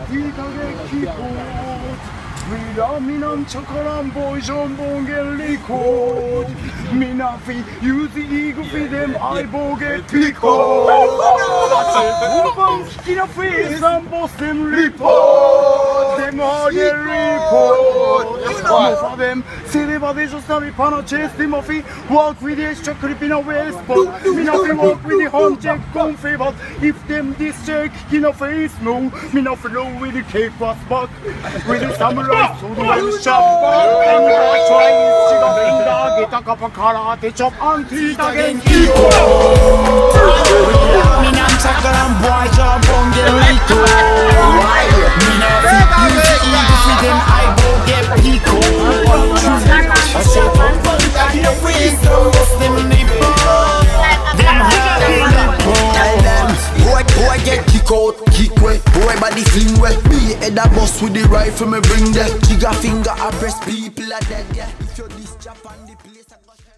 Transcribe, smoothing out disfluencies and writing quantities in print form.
partita che chi Vida minam chakaram boy jambon geliko. Minafi use the eagle feed them I boge pico. Kina face and boss them report. Them all get report. Most of them say they were just not pana chase them off. Walk with the chakri in a waist, but Minafi walk with the home check comfy. But if them this check in a face, no, Minafi low with the cake was back with the samurai. So the one shop, and you try TRIGA FINGA, get a cup of karate chop and teeth again. Minam chakaram boy jump on the rico. Minam fit you see them I go get pico. I say I get a free so them nipple. Them boy get kick out, kick way, boy body fling way. Me head a bust with the rifle me bring them. TRIGA FINGA I press people are dead, yeah. If you this chop on the place I